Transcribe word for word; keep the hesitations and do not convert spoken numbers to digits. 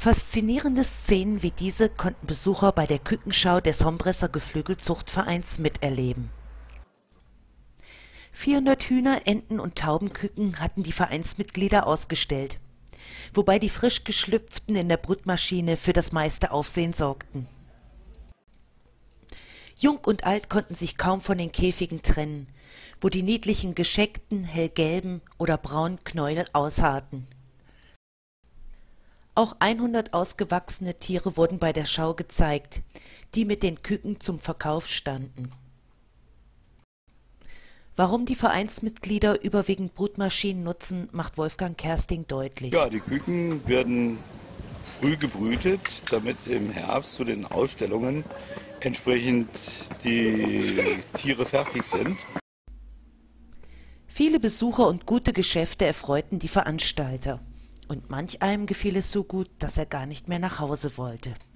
Faszinierende Szenen wie diese konnten Besucher bei der Kükenschau des Hombresser Geflügelzuchtvereins miterleben. vierhundert Hühner, Enten und Taubenküken hatten die Vereinsmitglieder ausgestellt, wobei die frisch geschlüpften in der Brutmaschine für das meiste Aufsehen sorgten. Jung und alt konnten sich kaum von den Käfigen trennen, wo die niedlichen gescheckten, hellgelben oder braunen Knäuel ausharrten. Auch hundert ausgewachsene Tiere wurden bei der Schau gezeigt, die mit den Küken zum Verkauf standen. Warum die Vereinsmitglieder überwiegend Brutmaschinen nutzen, macht Wolfgang Kersting deutlich. Ja, die Küken werden früh gebrütet, damit im Herbst zu den Ausstellungen entsprechend die Tiere fertig sind. Viele Besucher und gute Geschäfte erfreuten die Veranstalter. Und manch einem gefiel es so gut, dass er gar nicht mehr nach Hause wollte.